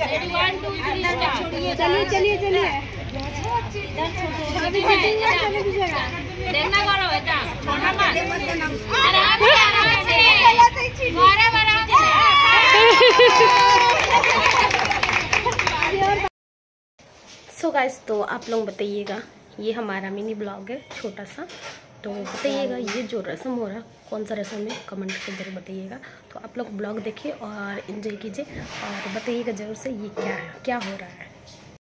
चलिए चलिए चलिए देखना करो बेटा सो गाइस, तो आप लोग बताइएगा, ये हमारा मिनी ब्लॉग है छोटा सा, तो बताइएगा ये जो रस्म हो रहा कौन सा रस्म है, कमेंट के जरूर बताइएगा। तो आप लोग ब्लॉग देखिए और एंजॉय कीजिए और बताइएगा जरूर से ये क्या है, क्या हो रहा है।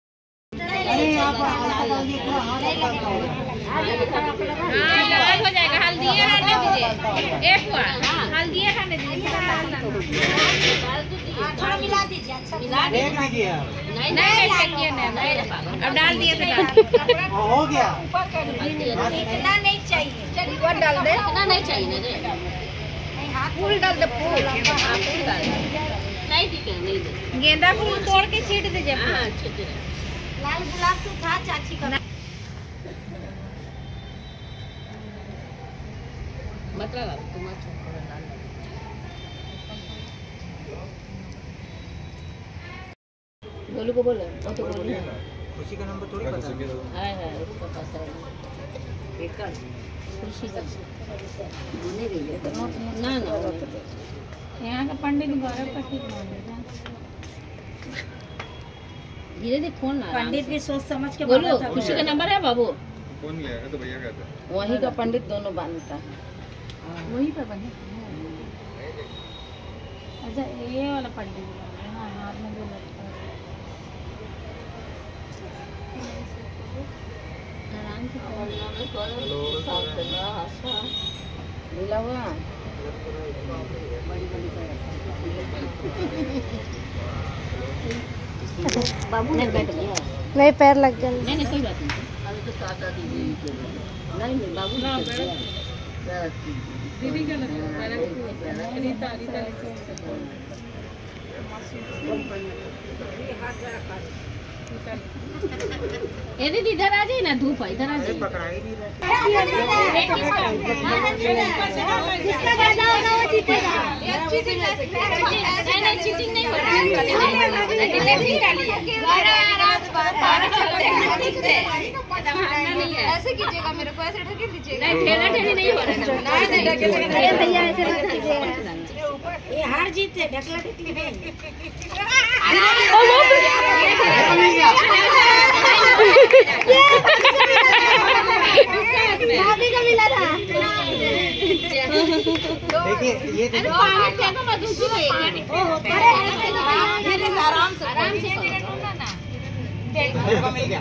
लाल हो जाएगा, हल्दी रहने दीजिए, एक हुआ हल्दी रहने दीजिए, थोड़ा मिला दीजिए, अच्छा मिला दीजिए, नहीं अब डाल दिए थे, हो गया, इतना नहीं चाहिए, चलिए और डाल दे, इतना नहीं चाहिए, फूल डाल दे, फूल नहीं दीजिए, नहीं दे, गेंदा फूल तोड़ के छीट दीजिए, लाल गुलाब तो था चाची का, मतलब तुम बोलो को बोलो, तो खुशी का नंबर थोड़ी पता है उसका पास है एक खुशी का नहीं रही है ना यहाँ का पंडित गौरव का ठीक मान लेगा, धीरे धीरे फोन ना, पंडित भी सोच समझ के बोलो। खुशी का नंबर है बाबू, फोन लिया है तो भैया कहते हैं वहीं का पंडित दोनों बांधता है, वहीं पर बने। अच्छा ये वाला पंडित है ना, हाथ में जो लगता है, आराम से मिला हुआ बाबू ने बैठ गया, नहीं पैर लग गया, नहीं कोई बात नहीं, अभी तो साथ दीदी नहीं बाबू ना दीदी का रीता रीता ये दीदी इधर आ जाइए ना, धूप है इधर आ जाइए, पकड़ा ही नहीं रहा, नहीं चीटिंग नहीं हो रहा है, ऐसे कीजिएगा, मेरे को ऐसे ढकेल दीजिएगा, नहीं ठेला ठेली नहीं हो रहा है भैया, ऐसे मत कीजिए, ये हार जीत है, ढकला ढकली नहीं, भाभी का मिला था, देखिए ये आराम से मिल गया,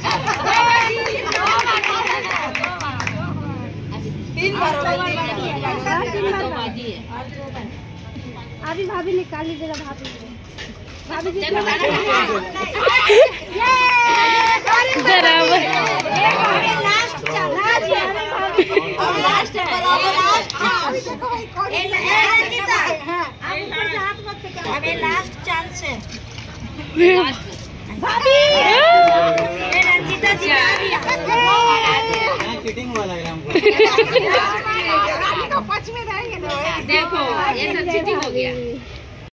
3 बार अभी भाभी निकाल लीजिएगा, भाभी भाभी जी लास्ट चांस है, चीटिंग हुआ लग रहा है हमको, देखो ये सब चीटिंग हो गया।